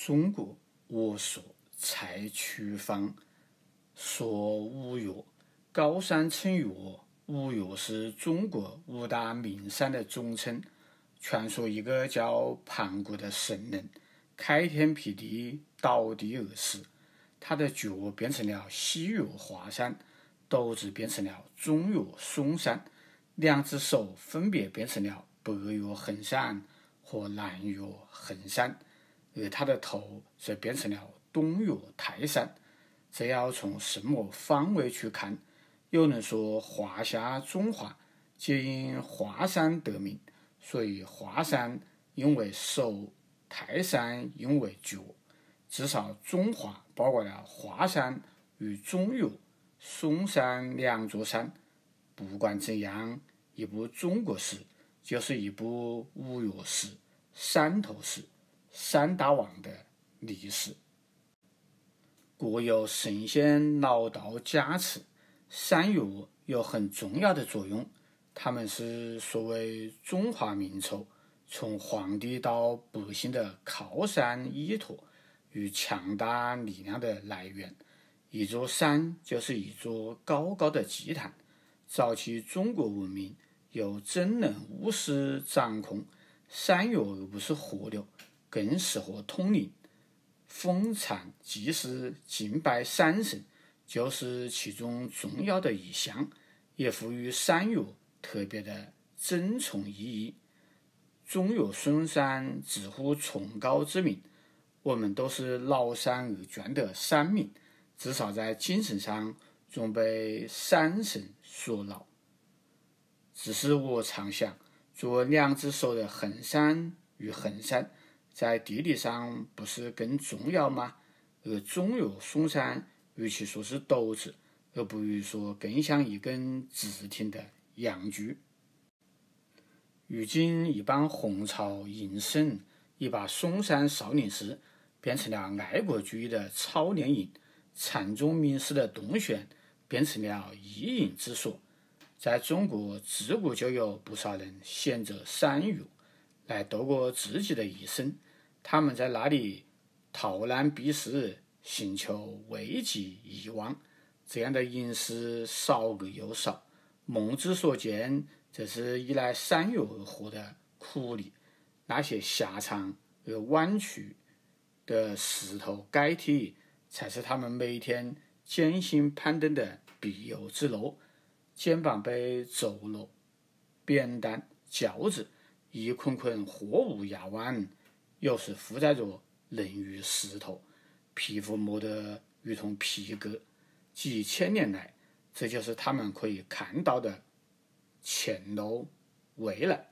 中国我所采取方，说五岳。高山称岳，五岳是中国五大名山的总称。传说一个叫盘古的圣人开天辟地，倒地而死，他的脚变成了西岳华山，斗志变成了中岳嵩山，两只手分别变成了北岳衡山和南岳衡山，而他的头则变成了东岳泰山。这要从什么方位去看？有人说华夏中华皆因华山得名，所以华山因为手，泰山因为脚，至少中华包括了华山与中岳、嵩山两座山。不管怎样，一部中国史就是一部五岳史、山头史、三大王的历史。国有神仙老道加持，山岳有很重要的作用，他们是所谓中华民族从皇帝到百姓的靠山依托与强大力量的来源。一座山就是一座高高的祭坛。早期中国文明由真人巫师掌控，山岳而不是河流，更适合通灵。封禅祭祀敬拜山神就是其中重要的一项，也赋予山岳特别的珍崇意义。中岳嵩山直呼崇高之名，我们都是老山而眷的山民，至少在精神上总被山神所劳。只是我常想，做两只手的衡山与衡山在地理上不是更重要吗？而中岳嵩山与其说是斗志，而不如说更像一根直挺的阳具。如今一帮红潮营生，已把嵩山少林寺变成了爱国主义的操练营，禅宗名师的洞穴变成了意淫之所。在中国自古就有不少人选择山岳来度过自己的一生，他们在那里逃难避世，寻求慰藉遗忘。这样的隐士少而又少，梦之所见则是依赖山岳而活的苦力。那些狭长而弯曲的石头盖体，才是他们每天艰辛攀登的必由之路。肩膀被轴箩、扁担、轿子一捆捆货物压弯，有时负载着人与石头，皮肤磨得如同皮革。几千年来，这就是他们可以看到的前路未来。